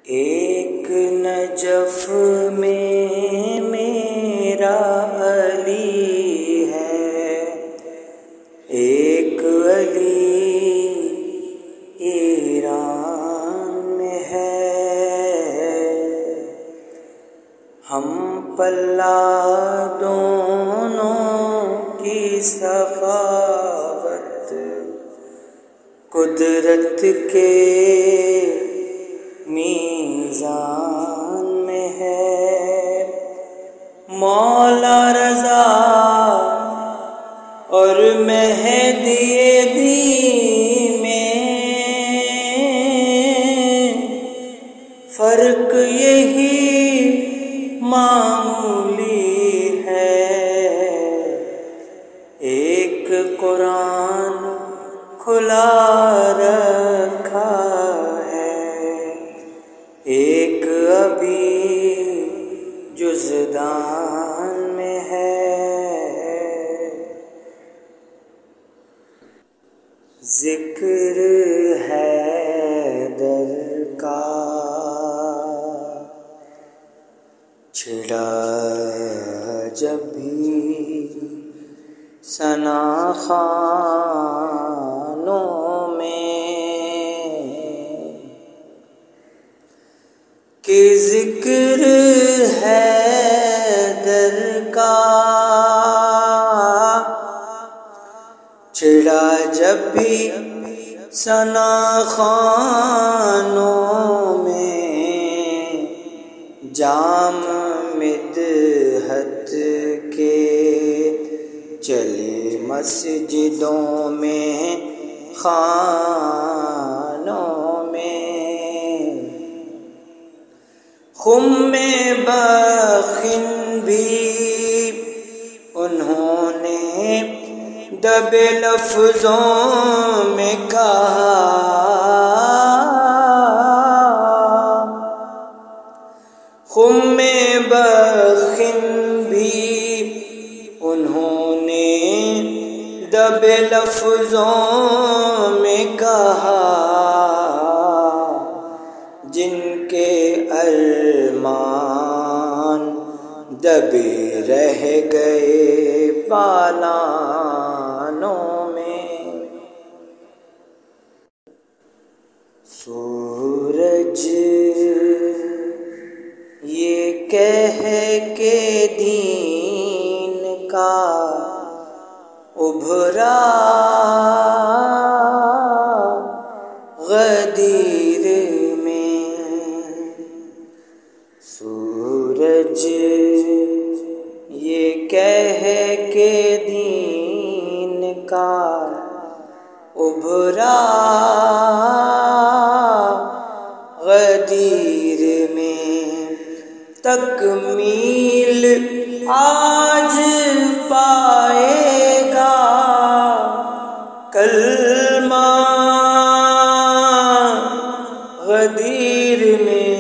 ایک نجف میں میرا علی ہے، ایک علی ایران میں ہے، ہم پلہ دونوں کی سخاوت قدرت کے میزان میں ہے، مولا رضا اور مہدی دی میں فرق یہی معمولی ہے، ایک قرآن کھلا رکھا ایک ابھی جزدان میں ہے، ذکر حیدر کا چھڑا جب بھی ثنا خوانوں میں کہ ذکر حیدر کا چھڑا جب بھی ثنا خوانوں میں، جام مدحت کے چلے مسجدوں میں خانوں میں، خم بخن بھی انہوں نے دبے لفظوں میں کہا، خم بخن بھی انہوں نے دبے لفظوں میں کہا، جن کے ارمان دبے رہ گئے پالانوں میں، سورج یہ کہہ کے دین کا ابھرا غدیر میں، سورج یہ کہہ کے دین کا ابھرا غدیر میں، تکمیل آج پائے گا کلمہ غدیر میں،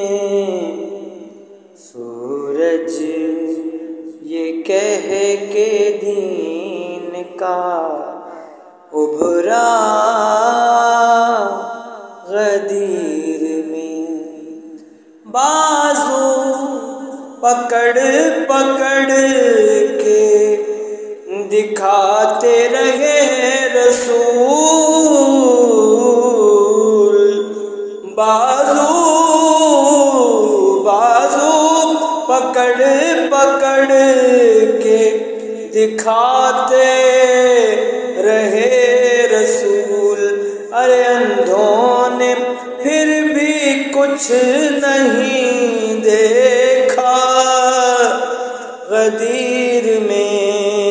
سورج یہ کہہ کے دین کا ابھرا غدیر میں، بازو پکڑ پکڑ کے دکھاتے رہے رسول، بازو پکڑ پکڑ کے دکھاتے رہے رسول، ارے اندھوں نے پھر بھی کچھ نہیں دیکھا غدیر میں،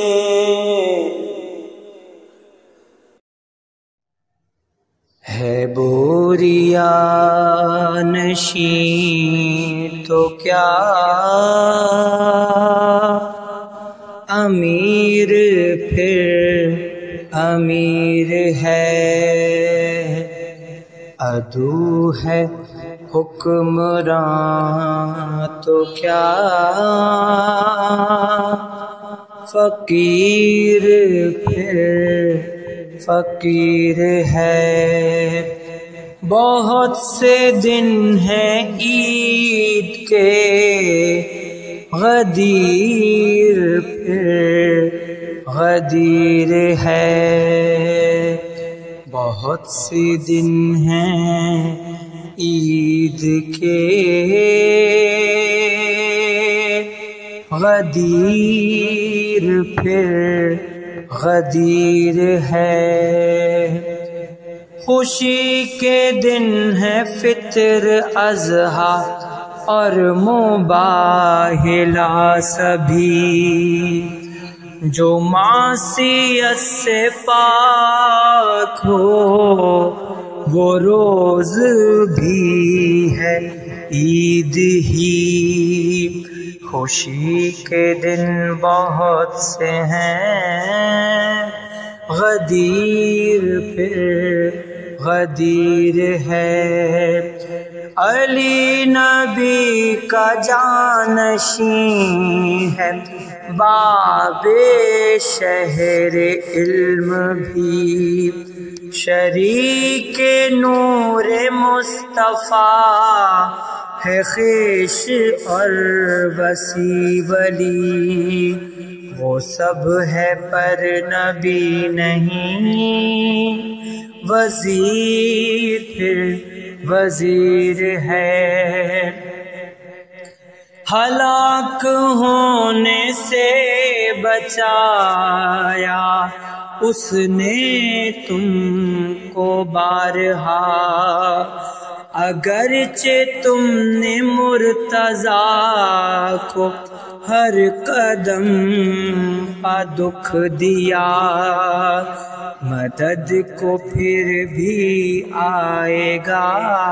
ہے بوریا نشین تو کیا امیر پھر امیر ہے، عدو ہے حکمران تو کیا فقیر پھر فقیر ہے، بہت سے دن ہیں عید کے غدیر پھر غدیر ہے، بہت سے دن ہیں عید کے غدیر پھر غدیر ہے۔ خوشی کے دن ہے فطر اضحیٰ اور مباہلہ سبھی، جو معصیت سے پاک ہو وہ روز بھی ہے عید ہی۔ خوشی کے دن بہت سے ہیں غدیر پھر غدیر ہے۔ علی نبی کا جانشین ہے باب شہر علم بھی، شریک نور مصطفیٰ ہے خویش اور وسیع ولی، وہ سب ہے پر نبی نہیں، وزیر پھر وزیر ہے۔ ہلاک ہونے سے بچایا اس نے تم کو بارہا، اگرچہ تم نے مرتضیٰ کو ہر قدم پا دکھ دیا، مدد کو پھر بھی آئے گا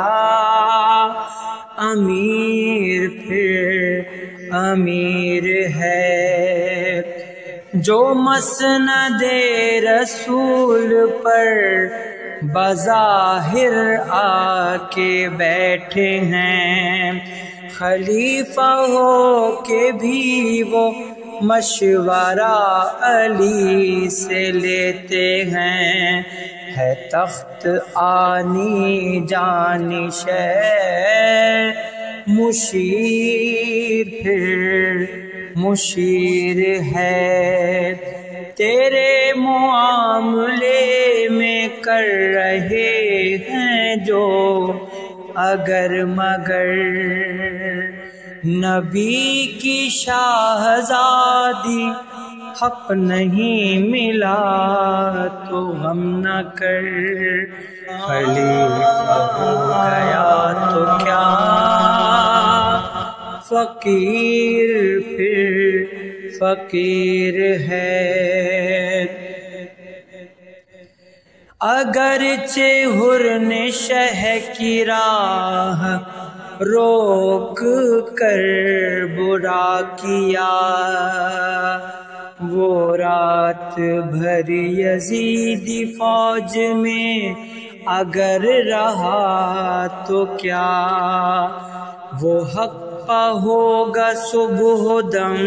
امیر پھر امیر ہے۔ جو مسند رسول پر بظاہر آ کے بیٹھے ہیں، خلیفہ ہو کے بھی وہ مشورہ علی سے لیتے ہیں، ہے تخت آنی جانشین مشیر پھر مشیر ہے۔ تیرے معاملے میں کر رہے ہیں جو اگر مگر، نبی کی شاہزادی حق نہیں ملا تو غم نہ کر، خلیفہ ہو گیا تو کیا فقیر پھر فقیر ہے۔ اگرچہ حر نے شہ کی راہ روک کر برا کیا، وہ رات بھر یزیدی فوج میں اگر رہا تو کیا، وہ حق پا ہوگا صبح دم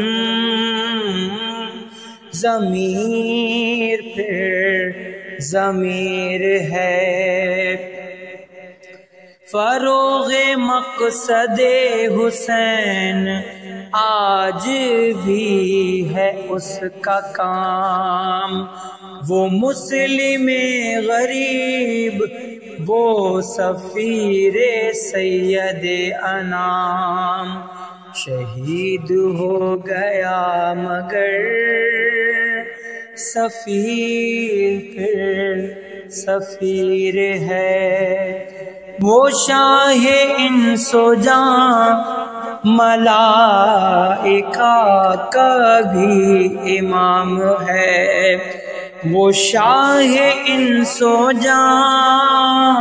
ضمیر پھر ضمیر ہے۔ فروغ مقصد حسین آج بھی ہے اس کا کام، وہ مسلم غریب وہ سفیر سید انام، شہید ہو گیا مگر سفیر پھر سفیر ہے۔ وہ شاہ انس و جاں ملائکہ کا بھی امام ہے، وہ شاہ انس و جاں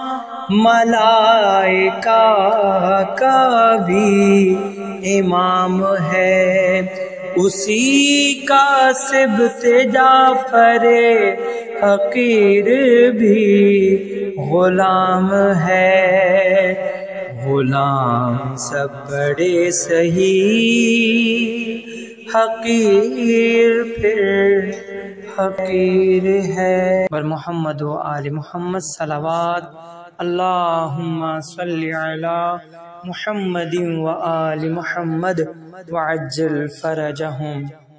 ملائکہ کا بھی امام ہے، اسی کا سبط جعفر حقیر بھی غلام ہے، غلام سب بڑے صحیح حقیر پھر حقیر ہے۔ پر محمد و آل محمد صلوات اللہم صلی علی محمد و آل محمد وعجل فرجہم.